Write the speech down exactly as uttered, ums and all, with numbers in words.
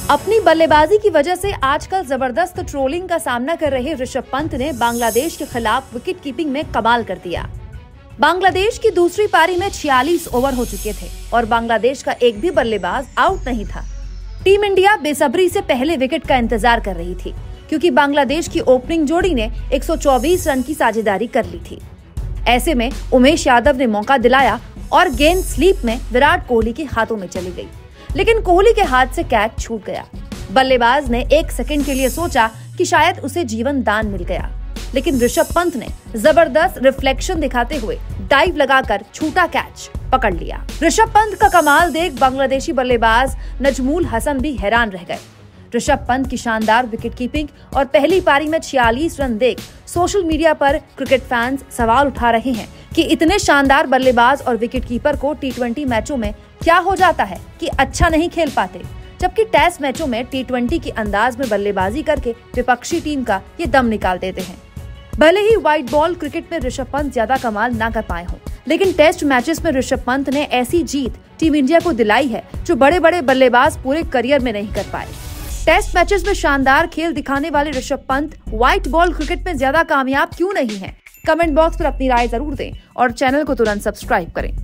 अपनी बल्लेबाजी की वजह से आजकल जबरदस्त ट्रोलिंग का सामना कर रहे ऋषभ पंत ने बांग्लादेश के खिलाफ विकेट कीपिंग में कमाल कर दिया। बांग्लादेश की दूसरी पारी में छियालीस ओवर हो चुके थे और बांग्लादेश का एक भी बल्लेबाज आउट नहीं था। टीम इंडिया बेसब्री से पहले विकेट का इंतजार कर रही थी क्योंकि बांग्लादेश की ओपनिंग जोड़ी ने एक सौ चौबीस रन की साझेदारी कर ली थी। ऐसे में उमेश यादव ने मौका दिलाया और गेंद स्लीप में विराट कोहली के हाथों में चली गई, लेकिन कोहली के हाथ से कैच छूट गया। बल्लेबाज ने एक सेकंड के लिए सोचा कि शायद उसे जीवन दान मिल गया, लेकिन ऋषभ पंत ने जबरदस्त रिफ्लेक्शन दिखाते हुए डाइव लगाकर छूटा कैच पकड़ लिया। ऋषभ पंत का कमाल देख बांग्लादेशी बल्लेबाज नजमुल हसन भी हैरान रह गए। ऋषभ पंत की शानदार विकेट कीपिंग और पहली पारी में छियालीस रन देख सोशल मीडिया पर क्रिकेट फैंस सवाल उठा रहे हैं कि इतने शानदार बल्लेबाज और विकेट कीपर को टी ट्वेंटी मैचों में क्या हो जाता है कि अच्छा नहीं खेल पाते, जबकि टेस्ट मैचों में टी ट्वेंटी की अंदाज में बल्लेबाजी करके विपक्षी टीम का ये दम निकाल देते हैं। भले ही व्हाइट बॉल क्रिकेट में ऋषभ पंत ज्यादा कमाल ना कर पाए हों, लेकिन टेस्ट मैचेस में ऋषभ पंत ने ऐसी जीत टीम इंडिया को दिलाई है जो बड़े बड़े बल्लेबाज पूरे करियर में नहीं कर पाए। टेस्ट मैचेस में शानदार खेल दिखाने वाले Rishabh Pant white ball cricket में ज्यादा कामयाब क्यों नहीं हैं? कमेंट बॉक्स पर अपनी राय जरूर दें और चैनल को तुरंत सब्सक्राइब करें।